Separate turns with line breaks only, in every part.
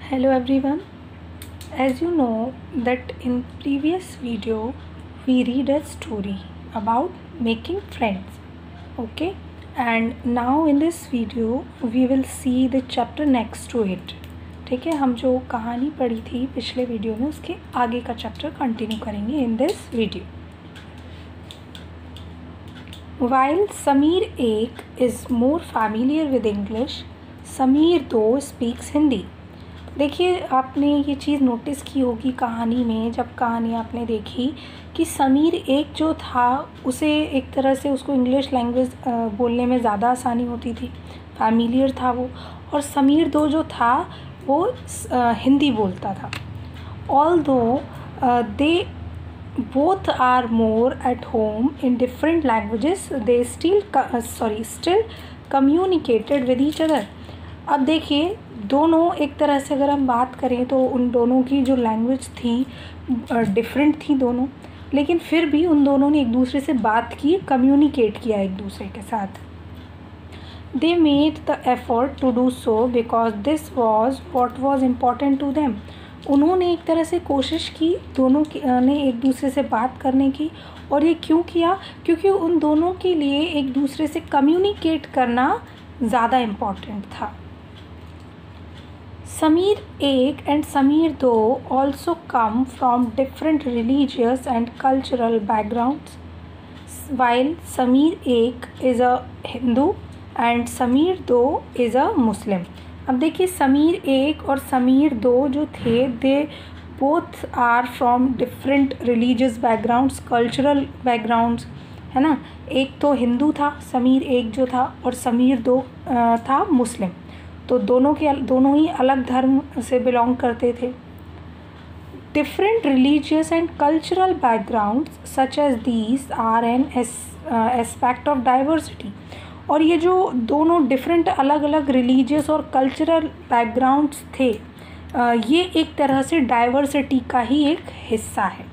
Hello everyone. As you know that in previous video we read a story about making friends. Okay, and now in this video we will see the chapter next to it. ठीक है, हम जो कहानी पढ़ी थी पिछले video में उसके आगे का चैप्टर कंटिन्यू करेंगे in this video. While Sameer Ek is more familiar with English, Sameer though speaks Hindi. देखिए, आपने ये चीज़ नोटिस की होगी कहानी में, जब कहानी आपने देखी कि समीर एक जो था उसे एक तरह से उसको इंग्लिश लैंग्वेज बोलने में ज़्यादा आसानी होती थी, फैमिलियर था वो, और समीर दो जो था वो हिंदी बोलता था. Although they both are more at home in different languages, they still communicated with each other. अब देखिए, दोनों एक तरह से अगर हम बात करें तो उन दोनों की जो लैंग्वेज थी डिफरेंट थी दोनों, लेकिन फिर भी उन दोनों ने एक दूसरे से बात की, कम्युनिकेट किया एक दूसरे के साथ. They made the effort to do so because this was what was important to them. उन्होंने एक तरह से कोशिश की, दोनों ने एक दूसरे से बात करने की. और ये क्यों किया? क्योंकि उन दोनों के लिए एक दूसरे से कम्युनिकेट करना ज़्यादा इम्पॉर्टेंट था. Sameer Ek and Sameer Do also come from different religious and cultural backgrounds. While Sameer Ek is a Hindu and Sameer Do is a Muslim. अब देखिए, समीर एक और समीर दो जो थे, they both are from different religious backgrounds, cultural backgrounds, है ना. एक तो हिंदू था समीर एक जो था, और समीर दो था मुस्लिम. तो दोनों ही अलग धर्म से बिलोंग करते थे. Different religious and cultural backgrounds such as these are an aspect of diversity. और ये जो दोनों डिफरेंट अलग अलग रिलीजियस और कल्चरल बैकग्राउंड्स थे, ये एक तरह से डाइवर्सिटी का ही एक हिस्सा है.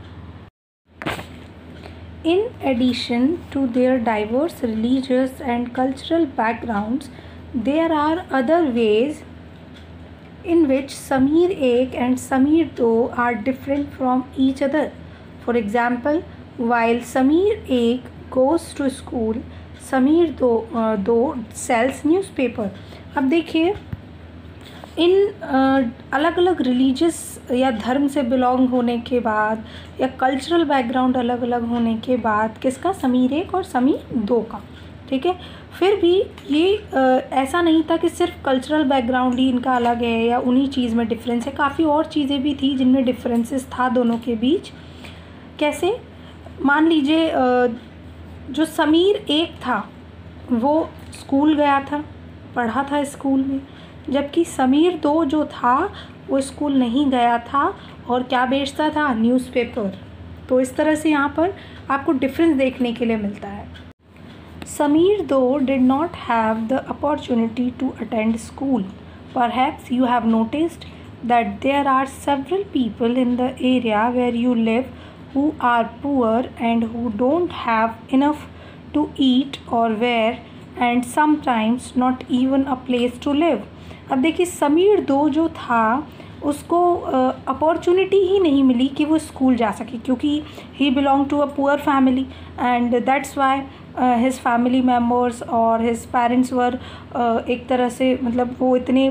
In addition to their diverse religious and cultural backgrounds, there are other ways in which Sameer Ek and Sameer Do are different from each other. For example, while Sameer Ek goes to school, Sameer Do sells newspaper. अब देखिए, इन अलग अलग religious या धर्म से belong होने के बाद या कल्चरल बैकग्राउंड अलग अलग होने के बाद, किसका? समीर एक और समीर दो का. ठीक है, फिर भी ये ऐसा नहीं था कि सिर्फ कल्चरल बैकग्राउंड ही इनका अलग है या उन्हीं चीज़ में डिफरेंस है. काफ़ी और चीज़ें भी थी जिनमें डिफरेंसेस था दोनों के बीच. कैसे? मान लीजिए, जो समीर एक था वो स्कूल गया था, पढ़ा था स्कूल में, जबकि समीर दो जो था वो स्कूल नहीं गया था और क्या बेचता था? न्यूज़पेपर. तो इस तरह से यहाँ पर आपको डिफरेंस देखने के लिए मिलता है. Sameer though did not have the opportunity to attend school. Perhaps you have noticed that there are several people in the area where you live who are poor and who don't have enough to eat or wear and sometimes not even a place to live. अब देखिए, समीर दो जो था उसको opportunity ही नहीं मिली कि वो school जा सके, क्योंकि he belong to a poor family and that's why his family members और हिज पेरेंट्स वर एक तरह से, मतलब वो इतने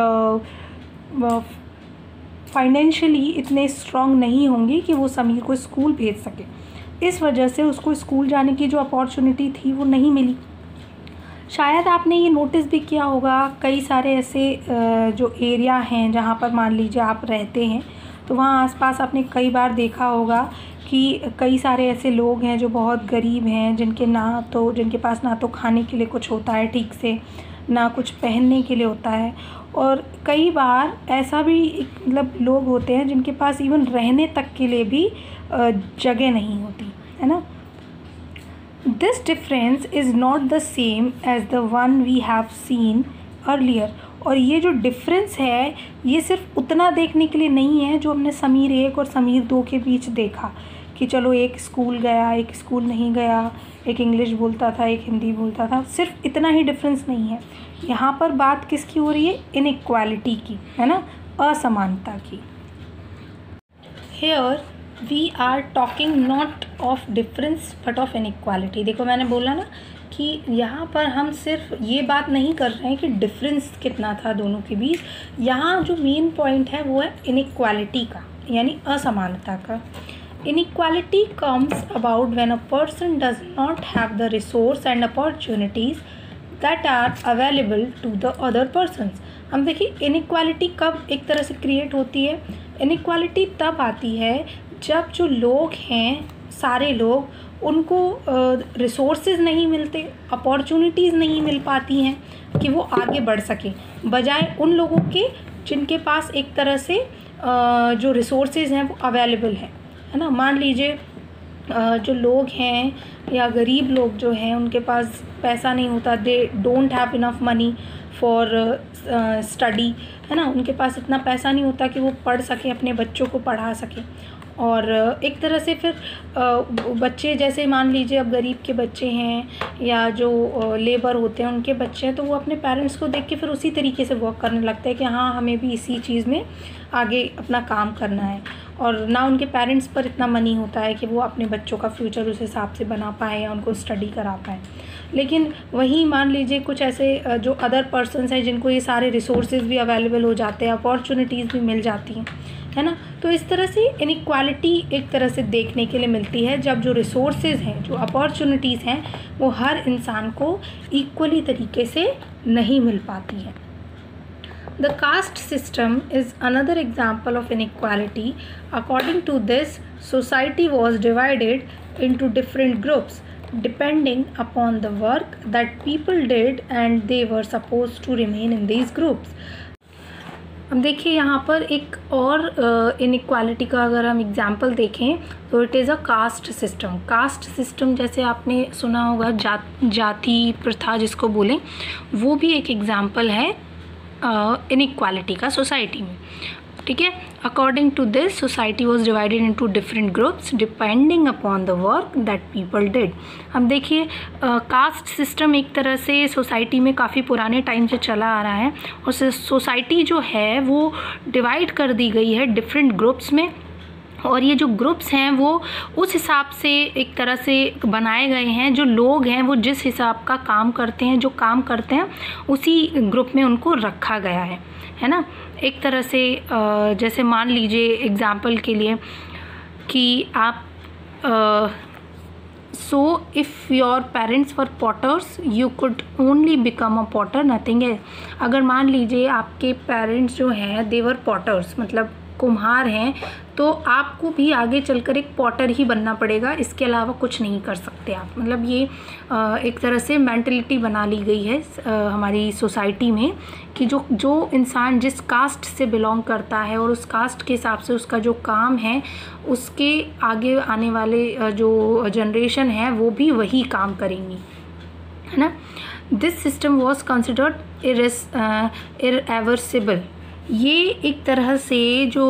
फाइनेंशियली इतने स्ट्रॉन्ग नहीं होंगे कि वो समीर को स्कूल भेज सके. इस वजह से उसको स्कूल जाने की जो अपॉर्चुनिटी थी वो नहीं मिली. शायद आपने ये नोटिस भी किया होगा, कई सारे ऐसे जो एरिया हैं जहाँ पर मान लीजिए आप रहते हैं, तो वहाँ आसपास आपने कई बार देखा होगा कि कई सारे ऐसे लोग हैं जो बहुत गरीब हैं, जिनके पास ना तो खाने के लिए कुछ होता है ठीक से, ना कुछ पहनने के लिए होता है, और कई बार ऐसा भी मतलब लोग होते हैं जिनके पास इवन रहने तक के लिए भी जगह नहीं होती, है ना. This difference is not the same as the one we have seen earlier. और ये जो डिफरेंस है ये सिर्फ उतना देखने के लिए नहीं है जो हमने समीर एक और समीर दो के बीच देखा कि चलो एक स्कूल गया, एक स्कूल नहीं गया, एक इंग्लिश बोलता था, एक हिंदी बोलता था. सिर्फ इतना ही डिफरेंस नहीं है. यहाँ पर बात किसकी हो रही है? इनइक्वालिटी की, है ना. असमानता की। Here we are talking not of difference but of inequality. देखो मैंने बोला ना कि यहाँ पर हम सिर्फ ये बात नहीं कर रहे हैं कि डिफरेंस कितना था दोनों के बीच, यहाँ जो मेन पॉइंट है वो है इनइक्वालिटी का, यानी असमानता का। Inequality comes about when a person does not have the resource and opportunities that are available to the other persons. हम देखिए इनइक्वालिटी कब एक तरह से क्रिएट होती है, इनइक्वालिटी तब आती है जब जो लोग हैं, सारे लोग, उनको रिसोर्सेज नहीं मिलते, अपॉर्चुनिटीज़ नहीं मिल पाती हैं कि वो आगे बढ़ सकें, बजाय उन लोगों के जिनके पास एक तरह से जो रिसोर्सेज हैं वो अवेलेबल है ना। मान लीजिए जो लोग हैं या गरीब लोग जो हैं उनके पास पैसा नहीं होता, they don't have enough money for study, है ना, उनके पास इतना पैसा नहीं होता कि वो पढ़ सकें, अपने बच्चों को पढ़ा सकें। और एक तरह से फिर बच्चे, जैसे मान लीजिए अब गरीब के बच्चे हैं या जो लेबर होते हैं उनके बच्चे हैं, तो वो अपने पेरेंट्स को देख के फिर उसी तरीके से वर्क करने लगते हैं कि हाँ हमें भी इसी चीज़ में आगे अपना काम करना है। और ना उनके पेरेंट्स पर इतना मनी होता है कि वो अपने बच्चों का फ्यूचर उस हिसाब से बना पाएँ या उनको स्टडी करा पाएँ। लेकिन वहीं मान लीजिए कुछ ऐसे जो अदर पर्सन्स हैं जिनको ये सारे रिसोर्सेज भी अवेलेबल हो जाते हैं, अपॉर्चुनिटीज़ भी मिल जाती हैं, है ना। तो इस तरह से इनइक्वालिटी एक तरह से देखने के लिए मिलती है जब जो रिसोर्सेज हैं, जो अपॉर्चुनिटीज़ हैं, वो हर इंसान को इक्वली तरीके से नहीं मिल पाती हैं। The caste system is another example of inequality. According to this, society was divided into different groups depending upon the work that people did and they were supposed to remain in these groups. अब देखिए यहाँ पर एक और inequality का अगर हम example देखें तो it is a caste system. Caste system जैसे आपने सुना होगा, जाति प्रथा जिसको बोलें, वो भी एक एग्जांपल है इनइक्वालिटी का सोसाइटी में, ठीक है। According to this society was divided into different groups depending upon the work that people did. हम देखिए कास्ट सिस्टम एक तरह से सोसाइटी में काफ़ी पुराने टाइम से चला आ रहा है और सोसाइटी जो है वो डिवाइड कर दी गई है डिफरेंट ग्रुप्स में, और ये जो ग्रुप्स हैं वो उस हिसाब से एक तरह से बनाए गए हैं, जो लोग हैं वो जिस हिसाब का काम करते हैं, जो काम करते हैं उसी ग्रुप में उनको रखा गया है ना। एक तरह से जैसे मान लीजिए एग्जाम्पल के लिए कि आप so if your parents were potters you could only become a potter, nothing है। अगर मान लीजिए आपके पेरेंट्स जो हैं दे वर पॉटर्स, मतलब कुम्हार हैं, तो आपको भी आगे चलकर एक पॉटर ही बनना पड़ेगा, इसके अलावा कुछ नहीं कर सकते आप। मतलब ये एक तरह से मेंटलिटी बना ली गई है हमारी सोसाइटी में कि जो इंसान जिस कास्ट से बिलोंग करता है और उस कास्ट के हिसाब से उसका जो काम है, उसके आगे आने वाले जो जनरेशन है वो भी वही काम करेंगी, है ना। This system was considered irreversible. ये एक तरह से जो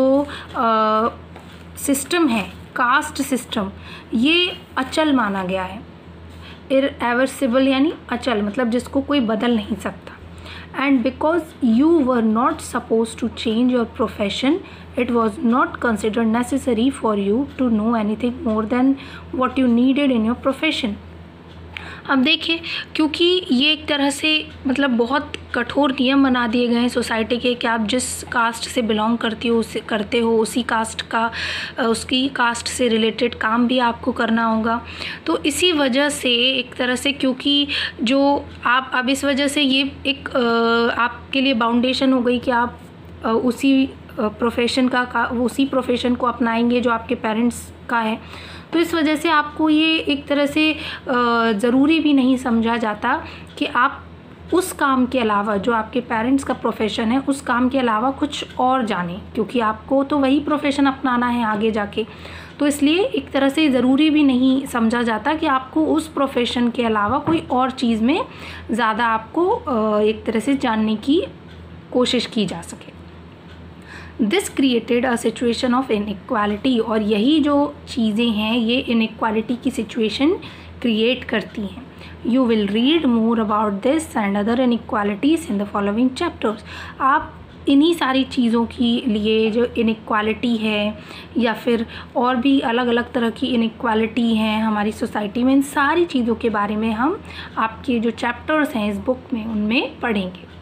सिस्टम है कास्ट सिस्टम, ये अचल माना गया है। इररिवर्सिबल यानी अचल, मतलब जिसको कोई बदल नहीं सकता। And because you were not suppose to change your profession it was not considered necessary for you to know anything more than what you needed in your profession. अब देखिए क्योंकि ये एक तरह से मतलब बहुत कठोर नियम बना दिए गए हैं सोसाइटी के कि आप जिस कास्ट से बिलोंग करते हो उसी कास्ट का उसकी कास्ट से रिलेटेड काम भी आपको करना होगा। तो इसी वजह से एक तरह से क्योंकि जो आप अब इस वजह से ये एक आपके लिए बाउंडेशन हो गई कि आप उसी प्रोफेशन उसी प्रोफेशन को अपनाएंगे जो आपके पेरेंट्स का है। तो इस वजह से आपको ये एक तरह से ज़रूरी भी नहीं समझा जाता कि आप उस काम के अलावा जो आपके पेरेंट्स का प्रोफेशन है उस काम के अलावा कुछ और जानें, क्योंकि आपको तो वही प्रोफेशन अपनाना है आगे जाके। तो इसलिए एक तरह से ज़रूरी भी नहीं समझा जाता कि आपको उस प्रोफेशन के अलावा कोई और चीज़ में ज़्यादा आपको एक तरह से जानने की कोशिश की जा सके। This created a situation of inequality, और यही जो चीज़ें हैं ये इनइक्वालिटी की सिचुएशन क्रिएट करती हैं। You will read more about this and other inequalities in the following chapters. आप इन्हीं सारी चीज़ों की लिए जो इनइक्वालिटी है या फिर और भी अलग अलग तरह की इनइक्वालिटी हैं हमारी सोसाइटी में, इन सारी चीज़ों के बारे में हम आपके जो चैप्टर्स हैं इस बुक में उनमें पढ़ेंगे।